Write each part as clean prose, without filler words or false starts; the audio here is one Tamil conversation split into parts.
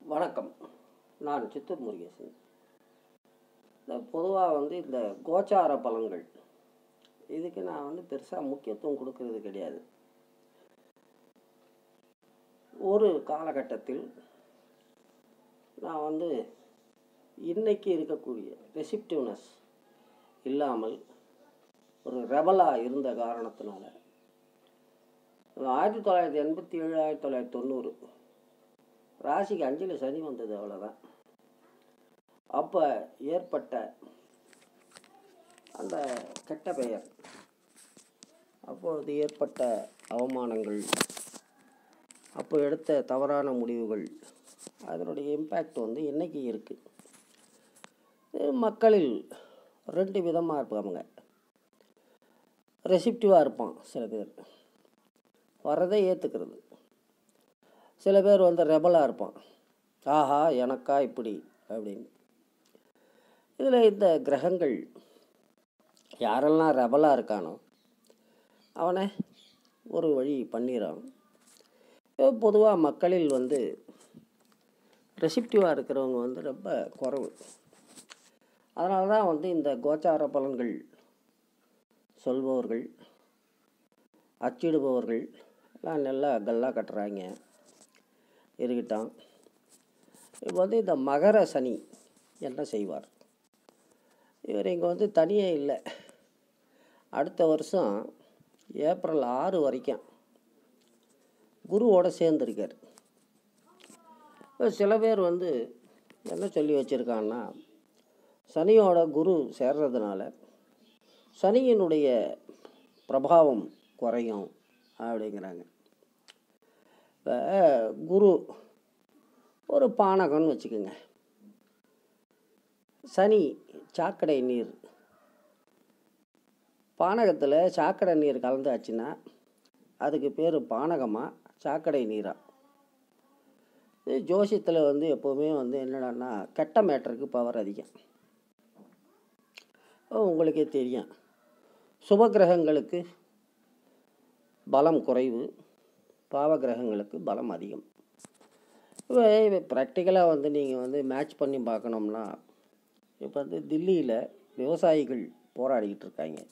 வணக்கம். நான் சித்தூர் முருகேசன். பொதுவாக இந்த கோச்சார பலன்கள் இதுக்கு நான் பெருசாக முக்கியத்துவம் கொடுக்கறது கிடையாது. ஒரு காலகட்டத்தில் நான் இன்னைக்கு இருக்கக்கூடிய ரெசிப்டிவ்னஸ் இல்லாமல் ஒரு ரெபலாக இருந்த காரணத்தினால 1987 1990 ராசிக்கு 5ல் சனி வந்தது, அவ்வளோதான். அப்போ ஏற்பட்ட அந்த கெட்ட பெயர், அப்பொழுது ஏற்பட்ட அவமானங்கள், அப்போ எடுத்த தவறான முடிவுகள், அதனுடைய இம்பேக்ட் இன்றைக்கி இருக்குது. மக்களில் 2 விதமாக இருப்பாங்க. ரெசிப்டிவாக இருப்பான் சில பேர், வரதை ஏற்றுக்கிறது. சில பேர் ரெபலாக இருப்பான், ஆஹா எனக்கா இப்படி அப்படின்னு. இதில் இந்த கிரகங்கள் யாரெல்லாம் ரெபலாக இருக்கானோ அவனை ஒரு வழி பண்ணிடுறான். பொதுவாக மக்களில் ரெசிப்டிவாக இருக்கிறவங்க ரொம்ப குறைவு. அதனால தான் இந்த கோச்சார பலன்கள் சொல்பவர்கள், அச்சிடுபவர்கள் எல்லாம் நல்லா கல்லா கட்டுறாங்க. இருக்கட்டும். இப்போ இந்த மகர சனி என்ன செய்வார்? இவர் இங்கே தனியே இல்லை. அடுத்த வருஷம் ஏப்ரல் 6 வரைக்கும் குருவோடு சேர்ந்துருக்கார். சில பேர் என்ன சொல்லி வச்சுருக்காங்கன்னா, சனியோட குரு சேர்றதுனால சனியினுடைய பிரபாவம் குறையும் அப்படிங்கிறாங்க. இப்போ குரு ஒரு பானகம்னு வச்சுக்கோங்க, சனி சாக்கடை நீர், பானகத்தில் சாக்கடை நீர் கலந்தாச்சுன்னா அதுக்கு பேர் பானகமா சாக்கடை நீரா? இது ஜோசியத்தில் எப்போவுமே என்னடான்னா கெட்ட மேட்டருக்கு பவர் அதிகம். உங்களுக்கே தெரியும், சுபகிரகங்களுக்கு பலம் குறைவு, பாவ கிரகங்களுக்கு பலம் அதிகம். இப்போ ப்ராக்டிக்கலாக நீங்கள் மேட்ச் பண்ணி பார்க்கணும்னா, இப்போ தில்லியில் விவசாயிகள் போராடிக்கிட்டு இருக்காங்க.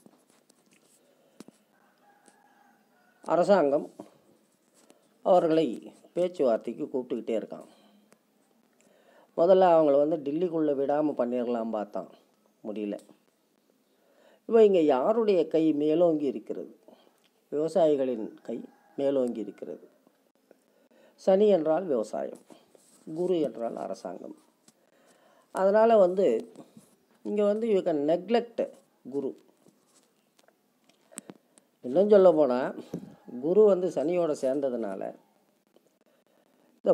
அரசாங்கம் அவர்களை பேச்சுவார்த்தைக்கு கூப்பிட்டுக்கிட்டே இருக்காங்க. முதல்ல அவங்கள டில்லிக்குள்ளே விடாமல் பண்ணிடலாம் பார்த்தான், முடியல. இப்போ இங்கே யாருடைய கை மேலோங்கி இருக்கிறது? விவசாயிகளின் கை மேலோங்கி இருக்கிறது. சனி என்றால் விவசாயம், குரு என்றால் அரசாங்கம். அதனால் இங்கே யூ கேன் நெக்லெக்ட் குரு. இன்னும் சொல்ல போனால், குரு சனியோட சேர்ந்ததுனால இந்த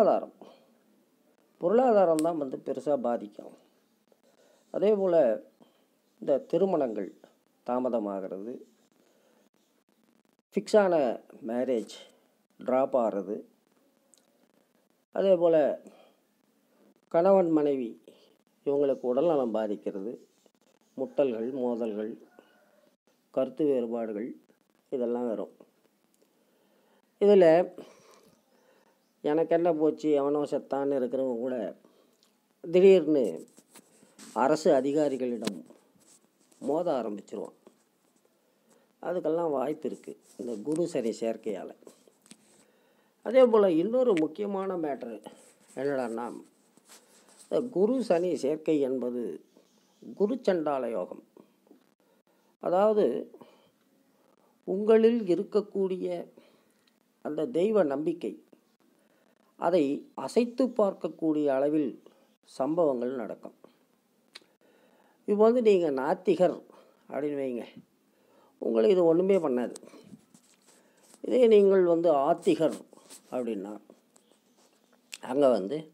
பொருளாதாரம் தான் பெருசாக பாதிக்கும். அதே போல் இந்த திருமணங்கள் தாமதமாகிறது, ஃபிக்ஸான மேரேஜ் ட்ராப் ஆகிறது, அதே போல் கணவன் மனைவி இவங்களுக்கு உடல்நலம் பாதிக்கிறது, முட்டல்கள், மோதல்கள், கருத்து வேறுபாடுகள் இதெல்லாம் வரும். இதில் எனக்கு என்ன போச்சு, எவனோ செத்தான்னு இருக்கிறவங்க கூட திடீர்னு அரசு அதிகாரிகளிடம் மோத ஆரம்பிச்சிருவான். அதுக்கெல்லாம் வாய்ப்பு இருக்குது இந்த குரு சனி சேர்க்கையால். அதே போல் இன்னொரு முக்கியமான மேட்ரு என்னடான்னா, குரு சனி சேர்க்கை என்பது குரு சண்டால யோகம். அதாவது உங்களில் இருக்கக்கூடிய அந்த தெய்வ நம்பிக்கை, அதை அசைத்து பார்க்கக்கூடிய அளவில் சம்பவங்கள் நடக்கும். இப்போ நீங்கள் நாத்திகர் அப்படின்னு வைங்க, உங்களை இது ஒன்றுமே பண்ணாது. இதே நீங்கள் ஆத்திகர் அப்படின்னா, அங்கே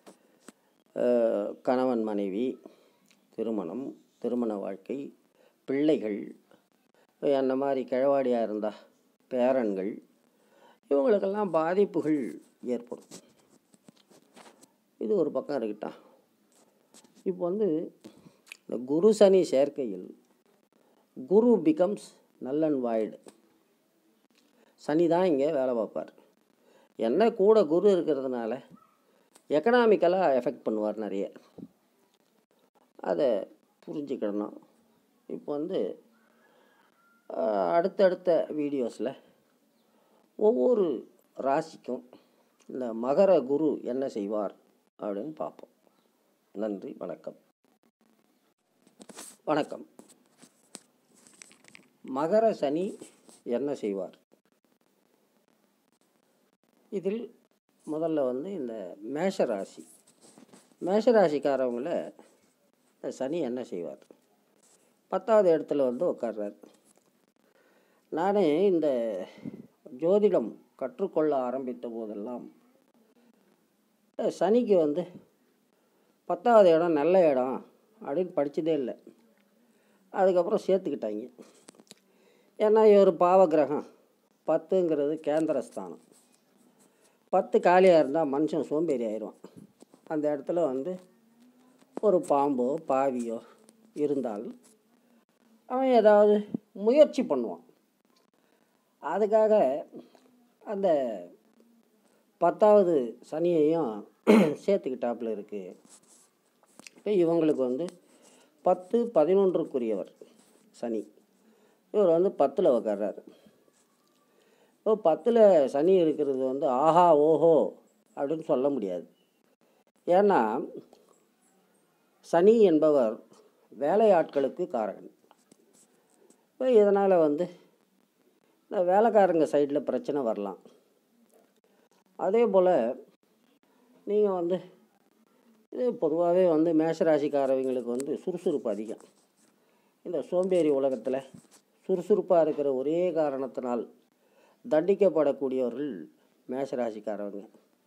கணவன் மனைவி, திருமணம், திருமண வாழ்க்கை, பிள்ளைகள், அந்த மாதிரி கிழவாடியாக இருந்தால் பேரன்கள், இவங்களுக்கெல்லாம் பாதிப்புகள் ஏற்படும். இது ஒரு பக்கம் இருக்கட்டும். இப்போ இந்த குரு சனி சேர்க்கையில் Guru becomes null and void. Shani தான் இங்கே வேலை பார்ப்பார். என்ன கூட குரு இருக்கிறதுனால எக்கனாமிக்கலாக எஃபெக்ட் பண்ணுவார் நிறைய. அதை புரிஞ்சுக்கிடணும். இப்போ வந்து அடுத்தடுத்த வீடியோஸில் ஒவ்வொரு ராசிக்கும் இந்த மகர குரு என்ன செய்வார் அப்படின்னு பார்ப்போம். நன்றி, வணக்கம். வணக்கம். மகர சனி என்ன செய்வார்? இதில் முதல்ல வந்து இந்த மேஷராசிக்காரவங்கள சனி என்ன செய்வார்? 10வது இடத்துல வந்து உட்கார்றார். நானே இந்த ஜோதிடம் கற்றுக்கொள்ள ஆரம்பித்த போதெல்லாம் சனிக்கு வந்து 10வது இடம் நல்ல இடம் அப்படின்னு படித்ததே இல்லை. அதுக்கப்புறம் சேர்த்துக்கிட்டாங்க. ஏன்னா ஒரு பாவ கிரகம், 10ங்கிறது கேந்திரஸ்தானம். 10 காலியாக இருந்தால் மனுஷன் சோம்பேறி ஆயிடுவான். அந்த இடத்துல வந்து ஒரு பாம்போ பாவியோ இருந்தால் அவன் ஏதாவது முயற்சி பண்ணுவான். அதுக்காக அந்த 10வது சனியையும் சேர்த்துக்கிட்டாப்புல இருக்குது. இப்போ இவங்களுக்கு வந்து 10, 11க்குரியவர் சனி. இவர் வந்து 10ல் உட்கார்றாரு. இப்போ 10ல் சனி இருக்கிறது வந்து ஆஹா ஓஹோ அப்படின்னு சொல்ல முடியாது. ஏன்னா சனி என்பவர் வேலையாட்களுக்கு காரகன். இப்போ இதனால் வந்து இந்த வேலைக்காரங்க சைடில் பிரச்சனை வரலாம். அதே போல் நீங்கள் வந்து இது பொதுவாகவே வந்து மேஷராசிக்காரவங்களுக்கு வந்து சுறுசுறுப்பு அதிகம். இந்த சோம்பேறி உலகத்தில் சுறுசுறுப்பாக இருக்கிற ஒரே காரணத்தினால் தண்டிக்கப்படக்கூடியவர்கள் மேஷராசிக்காரவங்க.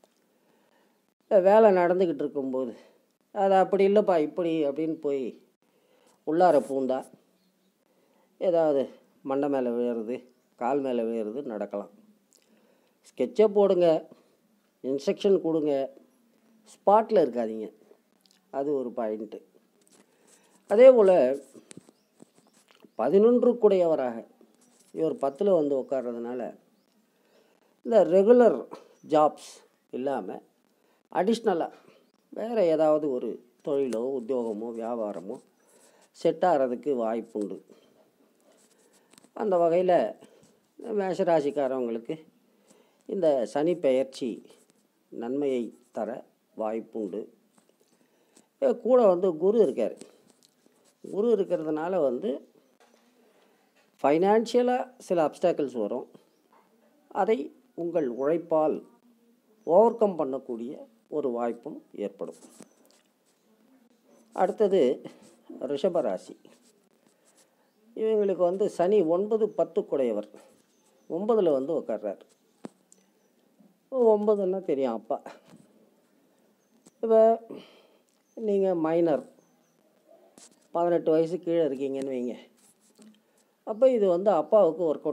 வேலை நடந்துக்கிட்டு இருக்கும்போது அது அப்படி இல்லைப்பா இப்படி அப்படின்னு போய் உள்ளார பூந்தா ஏதாவது மண்டை மேலே விழுறது, கால் மேலே விழுறது நடக்கலாம். ஸ்கெட்சை போடுங்க, இன்ஸ்ட்ரக்ஷன் கொடுங்க, ஸ்பாட்டில் இருக்காதீங்க. அது ஒரு பாயிண்ட்டு. அதே போல் 11க்குடையவராக இவர் 10ல் வந்து உட்கார்றதுனால இந்த ரெகுலர் ஜாப்ஸ் இல்லாமல் அடிஷ்னலாக வேறு ஏதாவது ஒரு தொழிலோ உத்தியோகமோ வியாபாரமோ செட் ஆகிறதுக்கு வாய்ப்புண்டு. அந்த வகையில் மேஷராசிக்காரவங்களுக்கு இந்த சனி பெயர்ச்சி நன்மையை தர வாய்ப்புண்டு. கூட வந்து குரு இருக்கார். குரு இருக்கிறதுனால வந்து ஃபைனான்ஷியலாக சில அப்டாக்கிள்ஸ் வரும். அதை உங்கள் உழைப்பால் ஓவர் கம் பண்ணக்கூடிய ஒரு வாய்ப்பும் ஏற்படும். அடுத்தது ரிஷபராசி. இவங்களுக்கு வந்து சனி 9, 10க்குடையவர் 9ல் வந்து உட்கார்றார். 9ன்னா தெரியும் அப்பா. இப்போ நீங்கள் மைனர் 18 வயசு கீழே இருக்கீங்கன்னு வைங்க. அப்போ இது வந்து அப்பாவுக்கு ஒர்க்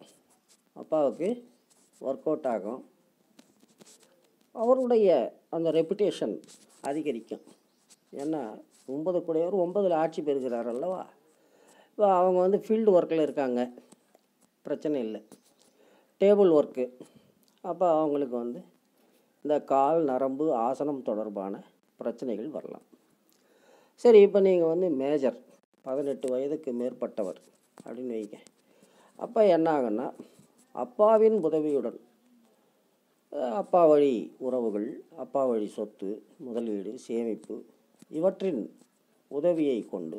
அவுட் ஆகும். அவருடைய அந்த ரெப்புடேஷன் அதிகரிக்கும். ஏன்னா 9க்குடையவர் 9ல் ஆட்சி பெறுகிறார் அல்லவா. இப்போ அவங்க வந்து ஃபீல்டு ஒர்க்கில் இருக்காங்க, பிரச்சனை இல்லை. டேபிள் ஒர்க்கு, அப்போ அவங்களுக்கு வந்து இந்த கால் நரம்பு ஆசனம் தொடர்பான பிரச்சனைகள் வரலாம். சரி, இப்போ நீங்கள் வந்து மேஜர் 18 வயதுக்கு மேற்பட்டவர் அப்படின்னு வைங்க. அப்போ என்ன ஆகுன்னா அப்பாவின் உதவியுடன் அப்பா வழி உறவுகள், அப்பா வழி சொத்து, முதலீடு, சேமிப்பு இவற்றின் உதவியை கொண்டு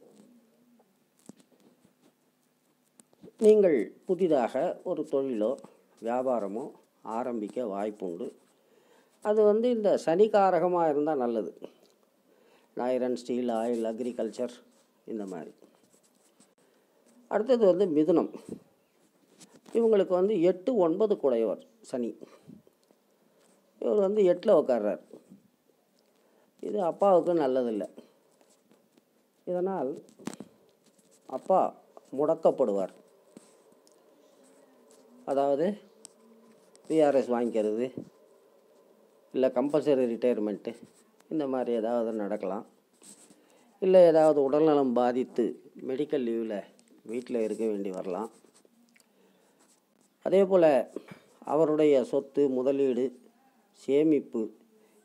நீங்கள் புதிதாக ஒரு தொழிலோ வியாபாரமோ ஆரம்பிக்க வாய்ப்புண்டு. அது வந்து இந்த சனிக்காரகமாக இருந்தால் நல்லது. ஐரன், ஸ்டீல், ஆயில், அக்ரிகல்ச்சர் இந்த மாதிரி. அடுத்தது வந்து மிதுனம். இவங்களுக்கு வந்து 8, 9க்குடையவர் சனி. இவர் வந்து 8ல் உட்கார்றார். இது அப்பாவுக்கு நல்லதில்லை. இதனால் அப்பா முடக்கப்படுவார். அதாவது பிஆர்எஸ் வாங்கிக்கிறது, இல்லை கம்பல்சரி ரிட்டையர்மெண்ட்டு இந்த மாதிரி ஏதாவது நடக்கலாம். இல்லை ஏதாவது உடல்நலம் பாதித்து மெடிக்கல் லீவில் வீட்டில் இருக்க வேண்டி வரலாம். அதே போல் அவருடைய சொத்து, முதலீடு, சேமிப்பு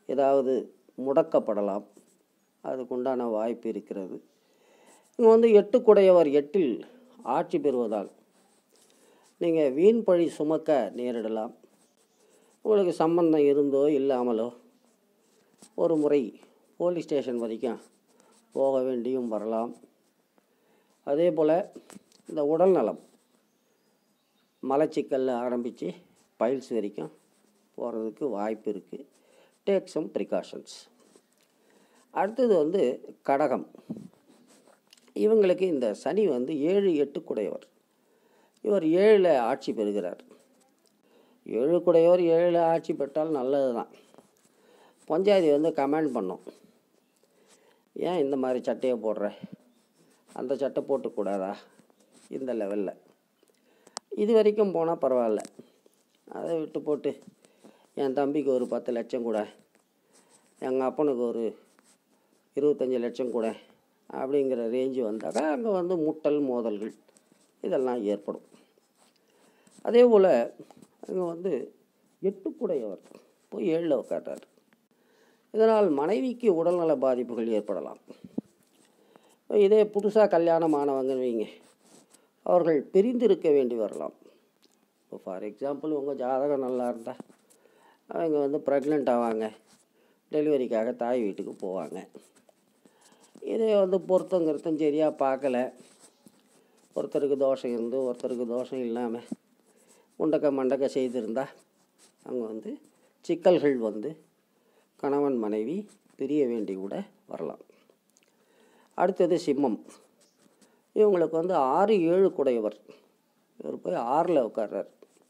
ஏதாவது முடக்கப்படலாம், அதுக்குண்டான வாய்ப்பு இருக்கிறது. இங்கே வந்து 8 குடையவர் 8இல் ஆட்சி பெறுவதால் நீங்கள் வீண் பழி சுமக்க நேரிடலாம். உங்களுக்கு சம்பந்தம் இருந்தோ இல்லாமலோ ஒரு முறை போலீஸ் ஸ்டேஷன் வரைக்கும் போக வேண்டியும் வரலாம். அதே போல் இந்த உடல் நலம், மலச்சிக்கல்ல ஆரம்பித்து பைல்ஸ் வரைக்கும் போகிறதுக்கு வாய்ப்பு இருக்குது. Take some precautions. அடுத்தது வந்து கடகம். இவங்களுக்கு இந்த சனி வந்து 7, 8 குடையவர். இவர் 7ல் ஆட்சி பெறுகிறார். 7 குடையவர் 7ல் ஆட்சி பெற்றால் நல்லது தான். பஞ்சாயத்து வந்து கமெண்ட் பண்ணும், ஏன் இந்த மாதிரி சட்டையை போடுற, அந்த சட்டை போட்டுக்கூடாதா, இந்த லெவலில். இது வரைக்கும் போனால் பரவாயில்ல, அதை விட்டு போட்டு என் தம்பிக்கு ஒரு 10 லட்சம் கூட, எங்கள் அப்பனுக்கு ஒரு 25 லட்சம் கூட அப்படிங்கிற ரேஞ்சு வந்தாக்கா அங்கே வந்து முட்டல் மோதல்கள் இதெல்லாம் ஏற்படும். அதே போல் அங்கே வந்து 8 குடையவர் போய் 7ல் உட்கார்றார். இதனால் மனைவிக்கு உடல்நல பாதிப்புகள் ஏற்படலாம். இதே புதுசாக கல்யாணம் ஆனவங்கன்னு வைங்க, அவர்கள் பிரிந்திருக்க வேண்டி வரலாம். இப்போ ஃபார் எக்ஸாம்பிள் உங்கள் ஜாதகம் நல்லா இருந்தால் அவங்க வந்து ப்ரெக்னென்ட் ஆவாங்க, டெலிவரிக்காக தாய் வீட்டுக்கு போவாங்க. இதே வந்து பொருத்தம் சரியாக பார்க்கல, ஒருத்தருக்கு தோஷம் இருந்து ஒருத்தருக்கு தோஷம் இல்லாமல் முண்டக்க செய்திருந்தால் அங்கே வந்து சிக்கல்கள் வந்து கணவன் மனைவி பிரிய வேண்டி கூட வரலாம். அடுத்தது சிம்மம். இவங்களுக்கு வந்து 6, 7 குடையவர். இவர் போய் 6ல் உட்கார்றார்.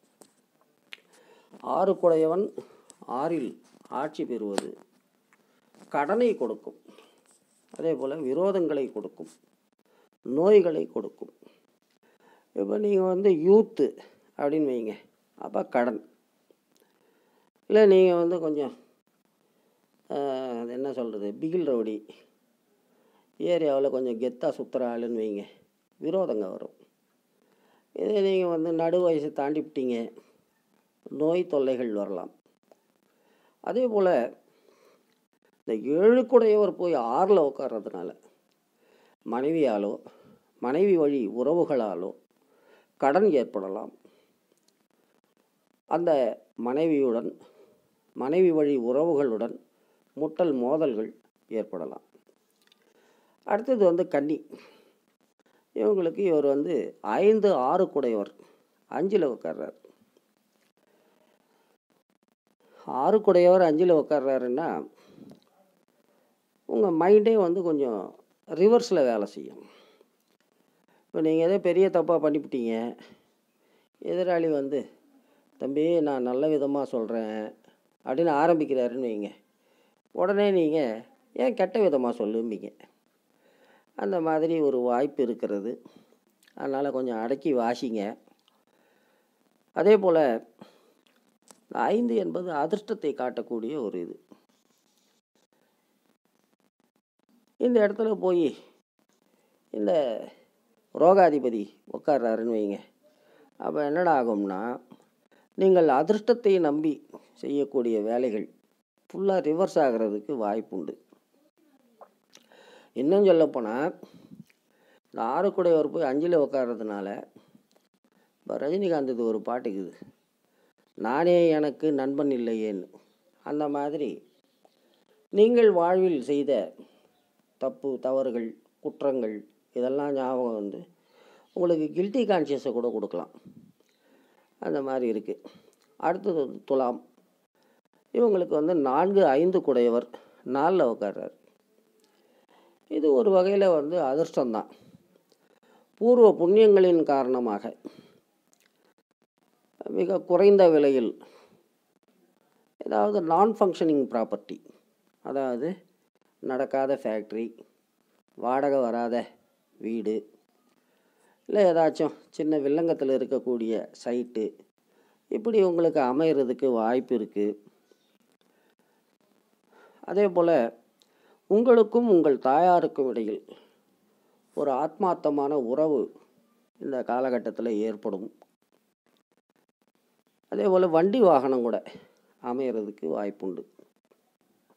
6 குடையவன் 6ல் ஆட்சி பெறுவது கடனை கொடுக்கும், அதே போல் விரோதங்களை கொடுக்கும், நோய்களை கொடுக்கும். இப்போ நீங்கள் வந்து யூத்து அப்படின்னு வைங்க, அப்போ கடன். இல்லை நீங்கள் வந்து கொஞ்சம் அது என்ன சொல்கிறது, பிகில் ரவுடி, ஏரியாவில் கொஞ்சம் கெத்தாக சுற்றுற ஆளுன்னு வைங்க, விரோதங்க வரும். இதே நீங்கள் வந்து நடு வயசு தாண்டிவிட்டீங்க, நோய் தொல்லைகள் வரலாம். அதே போல் இந்த 7 குடையவர் போய் 6ல் உட்கார்றதுனால மனைவியாலோ மனைவி வழி உறவுகளாலோ கடன் ஏற்படலாம். அந்த மனைவி வழி உறவுகளுடன் முட்டல் மோதல்கள் ஏற்படலாம். அடுத்தது வந்து கன்னி. இவங்களுக்கு இவர் வந்து 5, 6 குடையவர் 5ல் உட்கார்றார். 6 குடையவர் 5ல் உட்கார்றாருன்னா உங்கள் மைண்டே வந்து கொஞ்சம் ரிவர்ஸில் வேலை செய்யும். இப்போ நீங்கள் ஏதோ பெரிய தப்பாக பண்ணிவிட்டீங்க, எதிராளி வந்து தம்பி நான் நல்ல விதமாக சொல்கிறேன் அப்படின்னு ஆரம்பிக்கிறாருன்னு வைங்க, உடனே நீங்கள் ஏன் கெட்ட விதமாக சொல்லும்பீங்க. அந்த மாதிரி ஒரு வாய்ப்பு இருக்கிறது. அதனால் கொஞ்சம் அடக்கி வாசிங்க. அதே போல் 5 என்பது அதிர்ஷ்டத்தை காட்டக்கூடிய ஒரு இது. இந்த இடத்துல போய் இந்த ரோகாதிபதி உட்கார்றாருன்னு வைங்க, அப்போ என்னடா ஆகும்னா நீங்கள் அதிர்ஷ்டத்தை நம்பி செய்யக்கூடிய வேலைகள் ஃபுல்லாக ரிவர்ஸ் ஆகிறதுக்கு வாய்ப்புண்டு. இன்னும் சொல்லப்போனால் இந்த 6 குடையவர் போய் 5ல் உட்கார்றதுனால, இப்போ ரஜினிகாந்த் இது ஒரு பாட்டுக்குது, நானே எனக்கு நண்பன் இல்லையேன்னு. அந்த மாதிரி நீங்கள் வாழ்வில் செய்த தப்பு தவறுகள் குற்றங்கள் இதெல்லாம் ஞாபகம் வந்து உங்களுக்கு கில்ட்டி கான்ஷியஸை கூட கொடுக்கலாம். அந்த மாதிரி இருக்குது. அடுத்தது வந்து துலாம். இவங்களுக்கு வந்து 4, 5 குடையவர் 4ல் உட்கார்றார். இது ஒரு வகையில் வந்து அதிர்ஷ்டம்தான். பூர்வ புண்ணியங்களின் காரணமாக மிக குறைந்த விலையில் ஏதாவது நான் ஃபங்க்ஷனிங் ப்ராப்பர்ட்டி, அதாவது நடக்காத ஃபேக்ட்ரி, வாடகை வராத வீடு, இல்லை ஏதாச்சும் சின்ன வில்லங்கத்தில் இருக்கக்கூடிய சைட்டு, இப்படி உங்களுக்கு அமைகிறதுக்கு வாய்ப்பு இருக்குது. அதே போல் உங்களுக்கும் உங்கள் தாயாருக்கும் இடையில் ஒரு ஆத்மார்த்தமான உறவு இந்த காலகட்டத்தில் ஏற்படும். அதே போல் வண்டி வாகனம் கூட அமைகிறதுக்கு வாய்ப்புண்டு.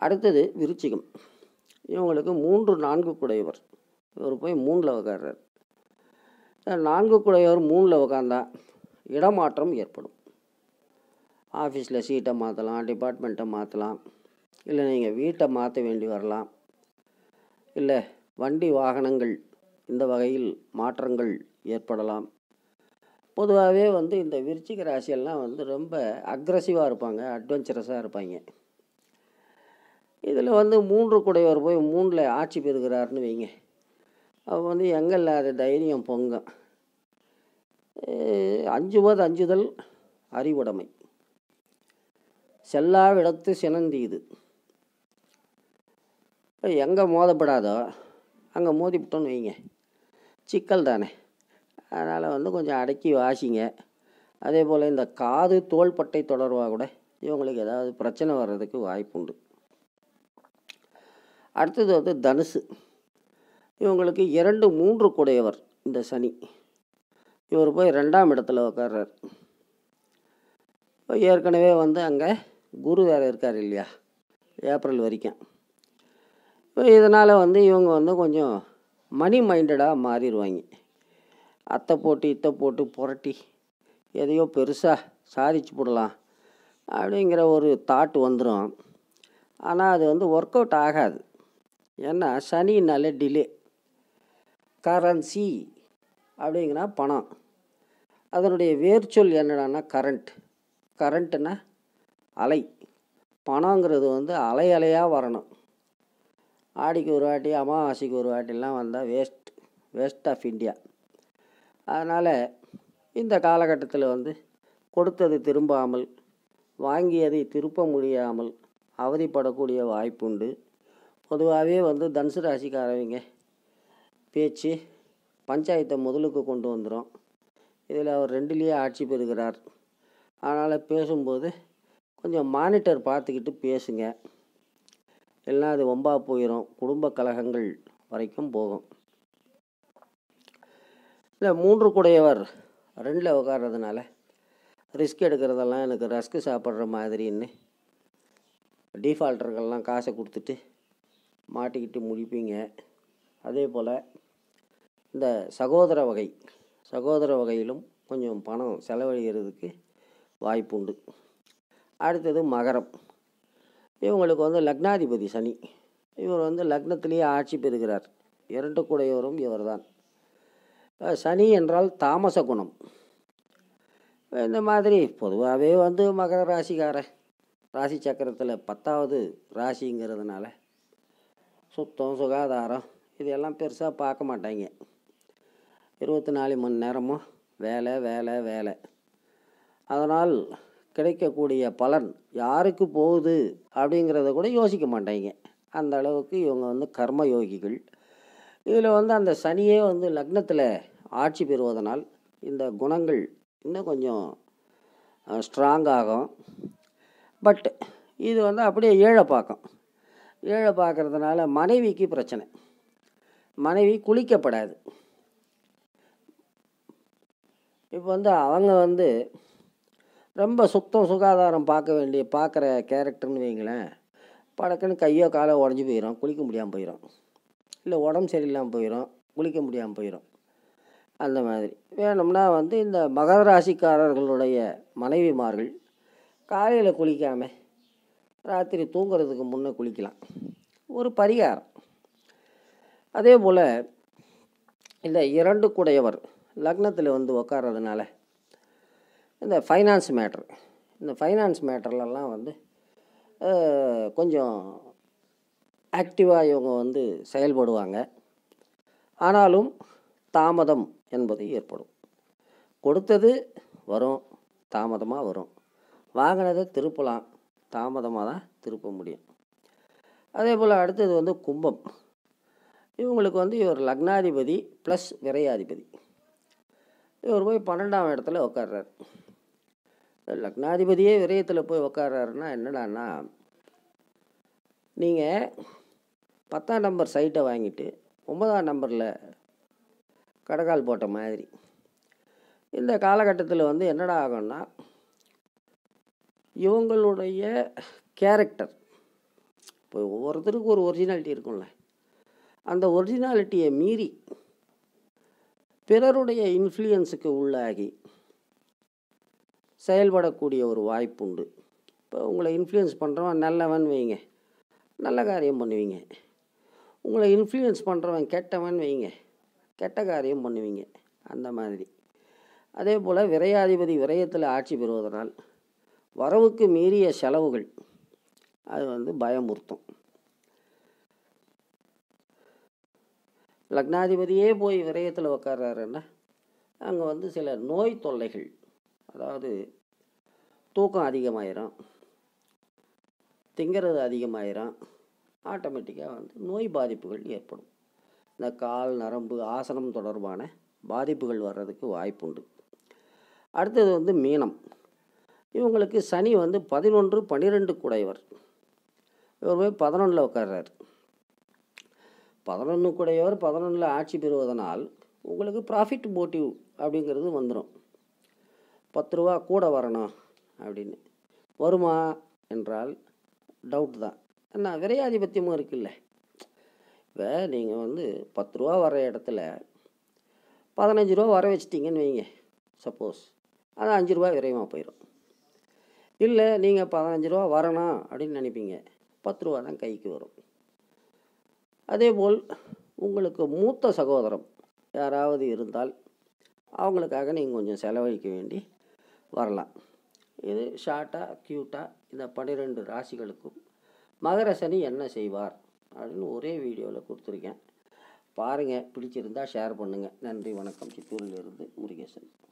அடுத்தது விருச்சிகம். இவங்களுக்கு 3 4 குடையவர். இவர் போய் 3ல் உட்கார்றார். 4 குடையவர் 3ல் உட்காந்தா இடமாற்றம் ஏற்படும். ஆஃபீஸில் சீட்டை மாற்றலாம், டிபார்ட்மெண்ட்டை மாற்றலாம், இல்லை நீங்கள் வீட்டை மாற்ற வேண்டி வரலாம், இல்லை வண்டி வாகனங்கள் இந்த வகையில் மாற்றங்கள் ஏற்படலாம். பொதுவாகவே இந்த விருச்சிக ராசியெல்லாம் ரொம்ப அக்ரஸிவாக இருப்பாங்க, அட்வென்ச்சரஸாக இருப்பாங்க. இதில் 3 குடையவர் போய் 3ல் ஆட்சி பெறுகிறாருன்னு வைங்க. அப்போ எங்கே இல்லாத தைரியம் பொங்கும். அஞ்சுவது அஞ்சுதல் அறிவுடைமை, செல்லாவிடத்து சினந்தீது. எங்கே மோதப்படாதோ அங்கே மோதிவிட்டோன்னு வைங்க, சிக்கல் தானே. அதனால் கொஞ்சம் அடக்கி வாசிங்க. அதே போல் இந்த காது தோள்பட்டை தொடர்பாக கூட இவங்களுக்கு ஏதாவது பிரச்சனை வர்றதுக்கு வாய்ப்புண்டு. அடுத்தது தனுசு. இவங்களுக்கு 2 3 குடையவர் இந்த சனி. இவர் போய் 2ஆம் இடத்துல உட்கார்றார். ஏற்கனவே அங்கே குரு வேறு இருக்கார் இல்லையா, ஏப்ரல் வரைக்கும். இதனால் இவங்க கொஞ்சம் மணி மைண்டடாக மாறிடுவாங்க. அத்தை போட்டு இத்தை போட்டு புரட்டி எதையோ பெருசாக சாதிச்சு போடலாம் அப்படிங்கிற ஒரு தாட் வந்துடும். ஆனால் அது ஒர்க் அவுட் ஆகாது. ஏன்னா சனினாலே டிலே. கரன்சி அப்படிங்கிற பணம், அதனுடைய வேர்ச்சொல் என்னடான்னா கரண்ட். கரண்ட்டுன்னா அலை. பணங்கிறது அலை அலையாக வரணும். ஆடிக்கு ஒரு வாட்டி, அமாவாசைக்கு ஒரு வாட்டிலாம் வந்தால் வேஸ்ட் ஆஃப் இந்தியா. அதனால் இந்த காலகட்டத்தில் கொடுத்தது திரும்பாமல், வாங்கியதை திருப்ப முடியாமல் அவதிப்படக்கூடிய வாய்ப்புண்டு. பொதுவாகவே தனுசு ராசிக்காரவங்க பேச்சு பஞ்சாயத்தை முதலுக்கு கொண்டு வந்துடும். இதில் அவர் 2லேயே ஆட்சி பெறுகிறார். அதனால் பேசும்போது கொஞ்சம் மானிட்டர் பார்த்துக்கிட்டு பேசுங்க, இல்லைனா அது வம்பா போயிடும், குடும்ப கலகங்கள் வரைக்கும் போகும். இல்லை 3 குடையவர் 2ல் உட்கார்றதுனால ரிஸ்க் எடுக்கிறதெல்லாம் எனக்கு ரஸ்க்கு சாப்பிட்ற மாதிரின்னு டிஃபால்ட்டர்கள்லாம் காசை கொடுத்துட்டு மாட்டிக்கிட்டு முடிப்பீங்க. அதே போல் இந்த சகோதர வகையிலும் கொஞ்சம் பணம் செலவழிகிறதுக்கு வாய்ப்புண்டு. அடுத்தது மகரம். இவங்களுக்கு லக்னாதிபதி சனி. இவர் லக்னத்திலேயே ஆட்சி பெறுகிறார். 2 குடையவரும் இவர் தான். சனி என்றால் தாமச குணம். இந்த மாதிரி பொதுவாகவே மகர ராசிக்காரன் ராசி சக்கரத்தில் 10வது ராசிங்கிறதுனால சுத்தம் சுகாதாரம் இதெல்லாம் பெருசாக பார்க்க மாட்டாங்க. 24 மணி நேரமும் வேலை வேலை வேலை. அதனால் கிடைக்கக்கூடிய பலன் யாருக்கு போகுது அப்படிங்கிறத கூட யோசிக்க மாட்டாங்க. அந்த அளவுக்கு இவங்க கர்ம யோகிகள். இதில் அந்த சனியே லக்னத்தில் ஆட்சி பெறுவதனால் இந்த குணங்கள் இன்னும் கொஞ்சம் ஸ்ட்ராங் ஆகும். பட் இது அப்படியே ஏழை பார்க்கும். ஏழை பார்க்கறதுனால மனைவிக்கு பிரச்சனை. மனைவி குளிக்கப்படாது. இப்போ அவங்க ரொம்ப சுத்தம் சுகாதாரம் பார்க்குற கேரக்டர்னு வைங்களேன். படக்குன்னு கையோ காலோ உடஞ்சி போயிடும், குளிக்க முடியாமல் போயிடும். இல்லை உடம்பு சரியில்லாமல் போயிடும், குளிக்க முடியாமல் போயிடும். அந்த மாதிரி வேணும்னா இந்த மகர ராசிக்காரர்களுடைய மனைவிமார்கள் காலையில் குளிக்காமல் ராத்திரி தூங்குறதுக்கு முன்னே குளிக்கலாம். ஒரு பரிகாரம். அதே போல் இந்த 2 குடையவர் லக்னத்தில் உட்கார்றதுனால இந்த ஃபைனான்ஸ் மேட்டர்லலாம் கொஞ்சம் ஆக்டிவாக இவங்க செயல்படுவாங்க. ஆனாலும் தாமதம் என்பது ஏற்படும். கொடுத்தது வரும், தாமதமாக வரும். வாங்கினதை திருப்பலாம், தாமதமாக தான் திருப்ப முடியும். அதே போல் அடுத்தது கும்பம். இவங்களுக்கு இவர் லக்னாதிபதி ப்ளஸ் விரையாதிபதி. இவர் போய் 12ஆம் இடத்துல உட்கார்றார். லக்னாதிபதியே விரயத்தில் போய் உட்கார்றாருன்னா என்னடான்னா, நீங்கள் 10ஆம் நம்பர் சைட்டை வாங்கிட்டு 9ஆம் நம்பரில் கடகால் போட்ட மாதிரி. இந்த காலகட்டத்தில் என்னடா ஆகும்னா, இவங்களுடைய கேரக்டர் இப்போ ஒவ்வொருத்தருக்கும் ஒரு ஒரிஜினாலிட்டி இருக்கும்ல, அந்த ஒரிஜினாலிட்டியை மீறி பிறருடைய இன்ஃப்ளூயன்ஸுக்கு உள்ளாகி செயல்படக்கூடிய ஒரு வாய்ப்புண்டு. இப்போ உங்களை இன்ஃப்ளூயன்ஸ் பண்ணுறவன் நல்லவன் வைங்க, நல்ல காரியம் பண்ணுவீங்க. உங்களை இன்ஃப்ளூயன்ஸ் பண்ணுறவன் கெட்டவன் வைங்க, கெட்ட காரியம் பண்ணுவீங்க. அந்த மாதிரி. அதே போல் விரையாதிபதி விரயத்தில் ஆட்சி பெறுவதனால் வரவுக்கு மீறிய செலவுகள் அது பயமுறுத்தும். லக்னாதிபதியே போய் விரயத்தில் உக்கார்றாருன்னா அங்கே சில நோய் தொல்லைகள், அதாவது தூக்கம் அதிகமாயிரும், திங்கிறது அதிகமாயிரும், ஆட்டோமேட்டிக்காக நோய் பாதிப்புகள் ஏற்படும். இந்த கால் நரம்பு ஆசனம் தொடர்பான பாதிப்புகள் வர்றதுக்கு வாய்ப்புண்டு. அடுத்தது மீனம். இவங்களுக்கு சனி 11 12 குடையவர். இவர் போய் 11ல் உட்கார்றார். 11 குடையவர் 11ல் ஆட்சி பெறுவதனால் உங்களுக்கு ப்ராஃபிட் மோட்டிவ் அப்படிங்கிறது வந்துடும். 10 ரூபா கூட வரணும் அப்படின்னு. வருமா என்றால் டவுட் தான். என்ன விரையாதிபத்தியமும் இருக்குல்ல. இப்போ நீங்கள் 10 ரூபா வர இடத்துல 15 ரூபா வர வச்சிட்டிங்கன்னு வைங்க, சப்போஸ் அது 5 ரூபா விரையமாக போயிடும். இல்லை நீங்கள் 15 ரூபா வரணும் அப்படின்னு நினைப்பீங்க, 10 ரூபா தான் கைக்கு வரும். அதேபோல் உங்களுக்கு மூத்த சகோதரம் யாராவது இருந்தால் அவங்களுக்காக நீங்கள் கொஞ்சம் செலவழிக்க வேண்டி வரலாம். இது ஷார்ட்டாக க்யூட்டாக இந்த 12 ராசிகளுக்கும் மகர சனி என்ன செய்வார் அப்படின்னு ஒரே வீடியோவில் கொடுத்துருக்கேன். பாருங்கள், பிடிச்சிருந்தால் ஷேர் பண்ணுங்கள். நன்றி, வணக்கம். சித்தூரிலிருந்து முருகேசன்.